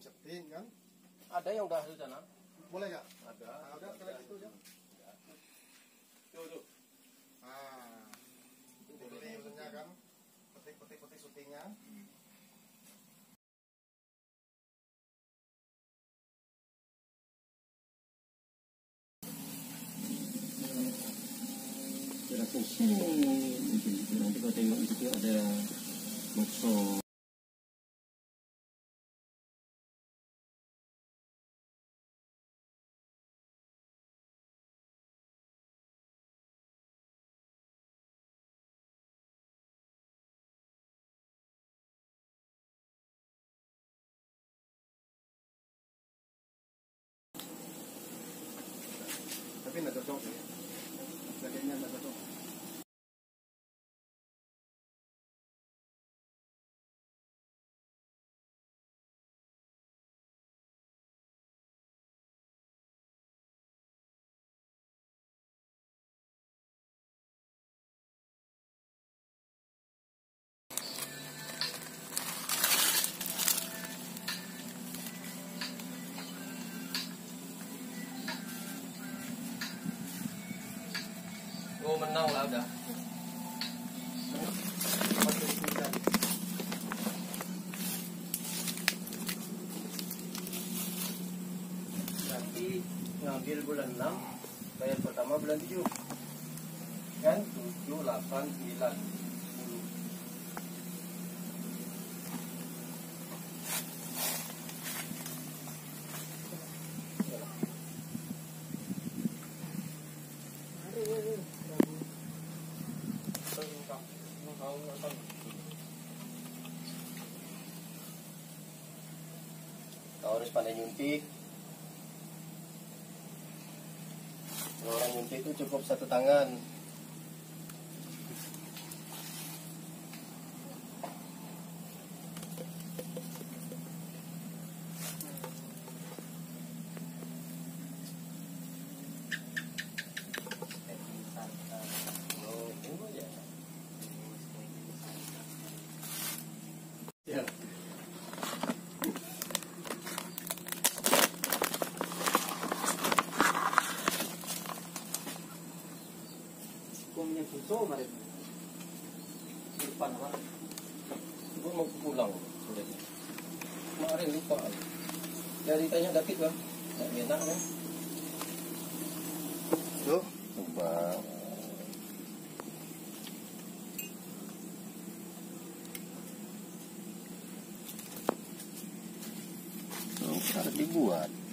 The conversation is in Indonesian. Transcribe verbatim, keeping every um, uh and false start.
dicepetin kan? Ada yang udah hasil sana? Boleh nggak? Ada. Nah, udah sekalian itu ya. Tuh, tuh. Nah, ini usernya kan, petik petik petik syutingnya. Kira pusing nanti kau tengok di situ ada bakso. Tapi nggak cocok ya. Kayaknya nggak cocok. Oh, menang lah udah. Nanti ngambil bulan enam, bayar pertama bulan tujuh. Kan tujuh, delapan, sembilan, sepuluh. Kau harus pandai nyuntik. Kalau orang nyuntik itu cukup satu tangan. Oh, ini aja. Ya. Punya susu kemarin. Depan apa? Gue mau pulang sudah. Kemarin lupa. Dari tanya David bang, nggak enak kan? Tuh. Coba. Oh, harus dibuat.